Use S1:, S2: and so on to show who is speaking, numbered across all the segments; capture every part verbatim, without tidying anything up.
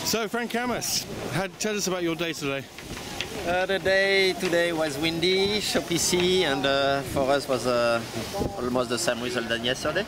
S1: So, Frank Kammas, how, tell us about your day today.
S2: Uh, the day today was windy, choppy sea, and uh, for us was uh, almost the same result than yesterday.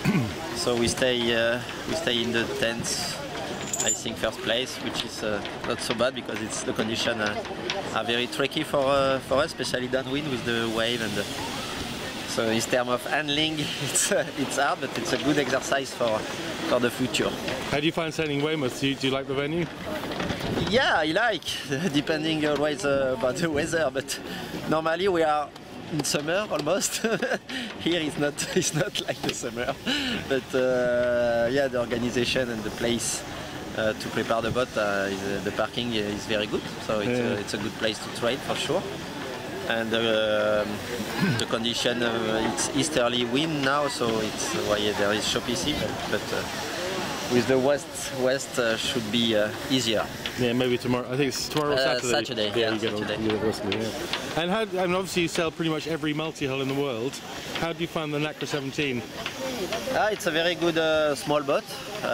S2: So we stay uh, we stay in the tenth, I think, first place, which is uh, not so bad because it's the conditions uh, are very tricky for uh, for us, especially downwind with the wave and. The, So in terms of handling, it's uh, it's hard, but it's a good exercise for for the future.
S1: How do you find sailing Weymouth? Do you, do you like the venue?
S2: Yeah, I like, depending always uh, about the weather. But normally we are in summer almost. Here it's not it's not like the summer. But uh, yeah, the organization and the place uh, to prepare the boat, uh, is, uh, the parking is very good. So it's
S1: yeah.
S2: uh, it's a good place to train for sure. And uh, the condition, uh, it's easterly wind now, so it's why there is choppy sea, but, but uh, with the west, west uh, should be uh, easier.
S1: Yeah, maybe tomorrow. I think it's tomorrow or
S2: Uh,
S1: Saturday.
S2: Saturday,
S1: yeah,
S2: yeah,
S1: you get
S2: Saturday.
S1: On, you get on Wesley, yeah. And how? I mean, obviously you sail pretty much every multi-hull in the world. How do you find the Nacra seventeen?
S2: Ah, it's a very good uh, small boat.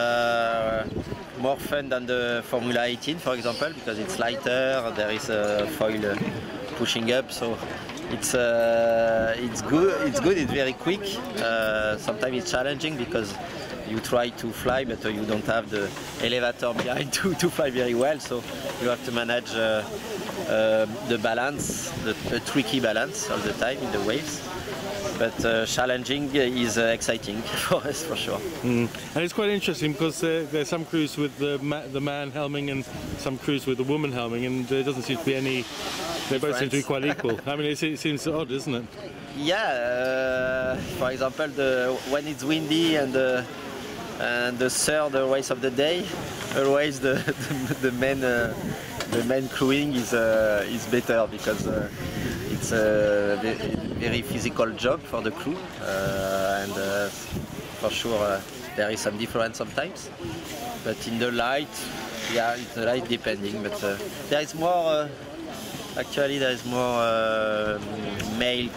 S2: Uh, more fun than the Formula eighteen, for example, because it's lighter. There is a foil uh, pushing up, so it's uh, it's good. It's good. It's very quick. Uh, sometimes it's challenging because you try to fly, but uh, you don't have the elevator behind to, to fly very well. So you have to manage uh, uh, the balance, the, the tricky balance all the time in the waves. But uh, challenging is uh, exciting for us, for sure.
S1: Mm. And it's quite interesting because uh, there's some crews with the, ma the man helming and some crews with the woman helming, and there doesn't seem to be any. They both seem to be quite equal. I mean, it, it seems odd, isn't it?
S2: Yeah. Uh, for example, the, when it's windy and the and the third race of the day, always the the, the main uh, the main crewing is uh, is better because. Uh, It's a very physical job for the crew, uh, and uh, for sure uh, there is some difference sometimes. But in the light, yeah, it's the light depending. But uh, there is more. Uh, actually, there is more uh, male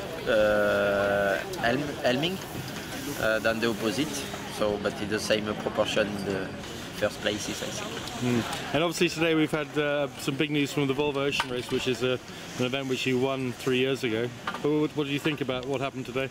S2: uh, helm helming uh, than the opposite. So, but in the same proportion in the first places, I think.
S1: Mm. And obviously today we've had uh, some big news from the Volvo Ocean Race, which is a, an event which you won three years ago. What, what do you think about what happened today?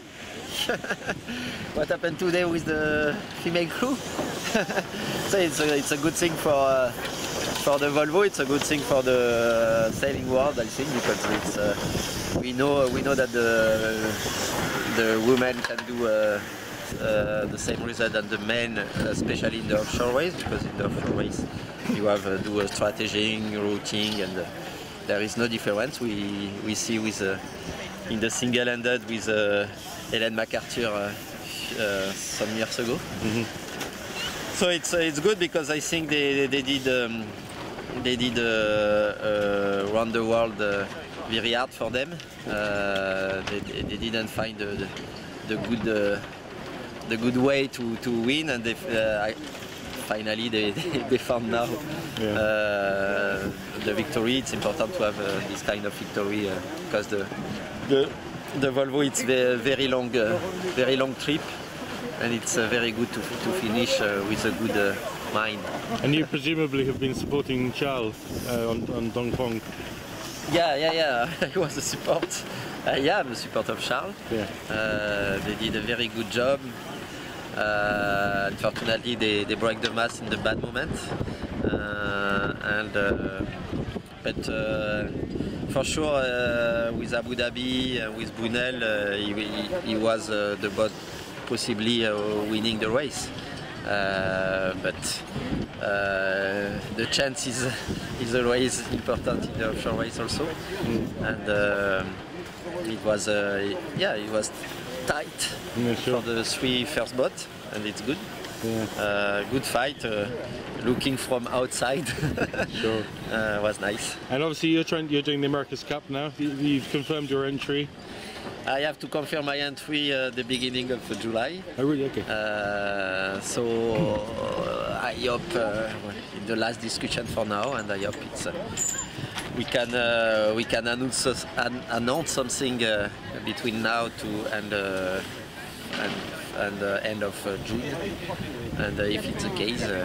S2: What happened today with the female crew? So it's a, it's a good thing for uh, for the Volvo. It's a good thing for the sailing world, I think, because it's uh, we know we know that the the women can do. Uh, Uh, the same result than the men, especially in the offshore race, because in the offshore race you have uh, do a strategy, routing, and uh, there is no difference. We we see with uh, in the single-handed with uh, Ellen MacArthur uh, uh, some years ago. Mm-hmm. So it's uh, it's good because I think they they did um, they did uh, uh, around the world uh, very hard for them. Uh, they, they didn't find the the, the good. Uh, the good way to, to win, and they, uh, I, finally they, they found now yeah. uh, the victory. It's important to have uh, this kind of victory uh, because the, the the Volvo it's a very long uh, very long trip, and it's uh, very good to, to finish uh, with a good uh, mind.
S1: And you presumably have been supporting Charles uh, on, on Dongfeng.
S2: Yeah, yeah, yeah. I was a support. Uh, yeah, I'm a support of Charles.
S1: Yeah.
S2: Uh, they did a very good job. Uh, unfortunately, they, they broke the mast in the bad moment, uh, and uh, but uh, for sure uh, with Abu Dhabi, uh, with Brunel, uh, he, he, he was uh, the boat possibly uh, winning the race. Uh, but uh, the chance is, is always important in the offshore race also, mm. and uh, it was uh, yeah it was tight
S1: yeah, sure.
S2: for the three first boat, and it's good.
S1: Yeah.
S2: Uh, good fight. Uh, looking from outside,
S1: sure,
S2: uh, was nice.
S1: And obviously you're trying you're doing the America's Cup now. You, you've confirmed your entry.
S2: I have to confirm my entry uh, the beginning of July.
S1: Oh really? Okay.
S2: Uh, so uh, I hope uh, in the last discussion for now, and I hope it's uh, we can uh, we can announce an, announce something uh, between now to and uh, and and uh, end of uh, June. And uh, if it's the case, uh,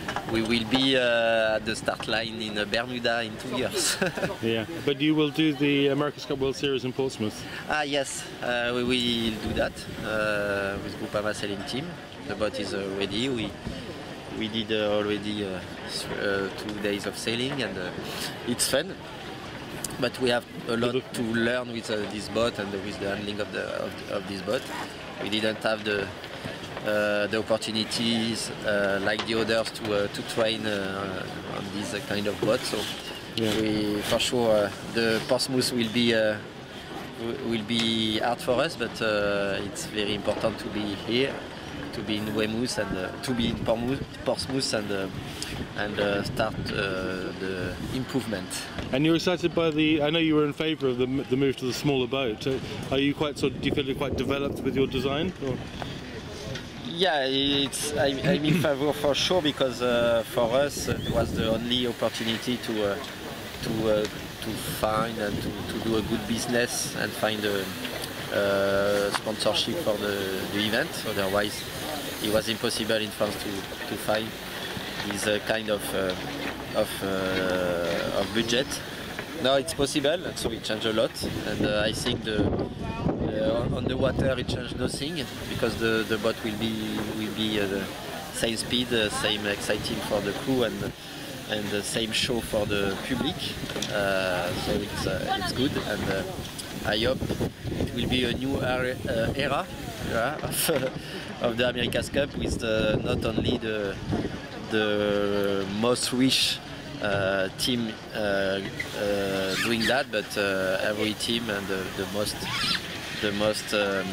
S2: we will be uh, at the start line in uh, Bermuda in two years.
S1: Yeah, but you will do the America's Cup World Series in Portsmouth.
S2: Ah yes, uh, we will do that uh, with Groupama sailing team. The boat is uh, ready. We we did uh, already uh, uh, two days of sailing, and uh, it's fun. But we have a lot to learn with uh, this boat and with the handling of the of, of this boat. We didn't have the uh, the opportunities uh, like the others to uh, to train uh, on this uh, kind of boat. So yeah. we for sure uh, the Portsmouth will be uh, will be hard for us, but uh, it's very important to be here, to be in Weymouth and uh, to be in Portsmouth and uh, and uh, start uh, the improvement.
S1: And you're excited by the? I know you were in favour of the, the move to the smaller boat. Are you quite sort? Of, do you feel you're quite developed with your design? Or?
S2: Yeah, it's I, I'm in favour for sure, because uh, for us it was the only opportunity to uh, to uh, to find and to, to do a good business and find a uh, sponsorship for the, the event. Otherwise, it was impossible in France to to find this uh, kind of uh, of, uh, of budget. Now it's possible, so it changed a lot, and uh, I think the uh, on the water it changed nothing, because the, the boat will be will be uh, the same speed, uh, same exciting for the crew, and and the same show for the public. Uh, so it's uh, it's good, and uh, I hope it will be a new era, uh, era yeah, of, of the America's Cup, with the, not only the the most rich uh, team uh, uh, doing that, but uh, every team and the, the most the most um,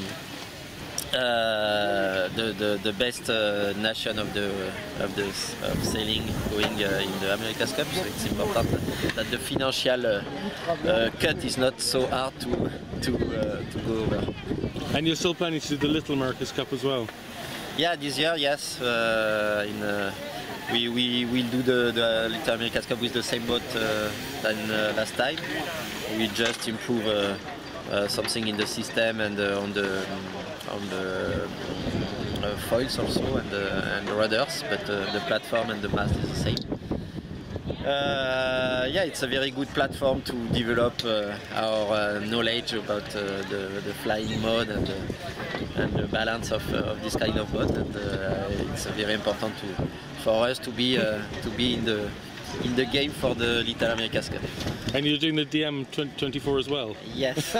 S2: uh, the, the the best uh, nation of the of the of sailing going uh, in the America's Cup. So it's important that the financial uh, uh, cut is not so hard to to uh, to go over.
S1: And you're still planning to do the Little America's Cup as well?
S2: Yeah, this year, yes. Uh, in uh, we we will do the, the Little America's Cup with the same boat uh, than uh, last time. We just improve uh, uh, something in the system and uh, on the on the uh, foils also, and uh, and the rudders, but uh, the platform and the mast is the same. Uh, yeah, it's a very good platform to develop uh, our uh, knowledge about uh, the, the flying mode and, uh, and the balance of, uh, of this kind of boat, and uh, it's uh, very important to, for us to be uh, to be in the in the game for the Little America's Cup.
S1: And you're doing the D M twenty-four as well?
S2: Yes.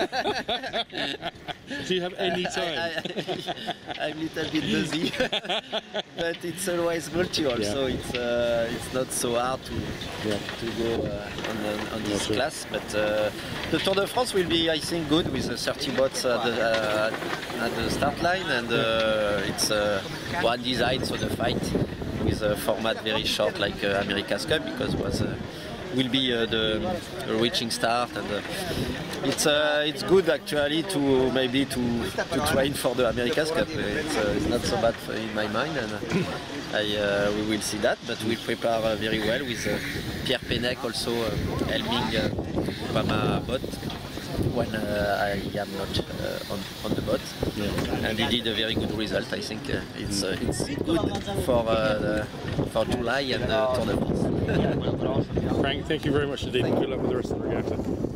S1: Do you have any time?
S2: I, I, I'm a little bit busy, but it's always multi also. Yeah. It's uh, it's not so hard to yeah. to go uh, on, on this
S1: yeah,
S2: class. But uh, the Tour de France will be, I think, good with the thirty boats at the, uh, at the start line, and uh, it's uh, one design, so the fight with a format very short like uh, America's Cup, because it was. Uh, will be uh, the reaching start, and uh, it's uh, it's good actually to maybe to to train for the America's Cup. It's, uh, it's not so bad in my mind, and uh, I uh, we will see that. But we prepare uh, very well with uh, Pierre Pennec also uh, helping uh, Groupama boat when uh, I am not uh, on, on the boat, yeah. And he did a very good result. I think uh, it's uh, it's good for uh, the, for July and uh, Tour de France.
S1: Frank, thank you very much indeed. Good luck with the rest of the regatta.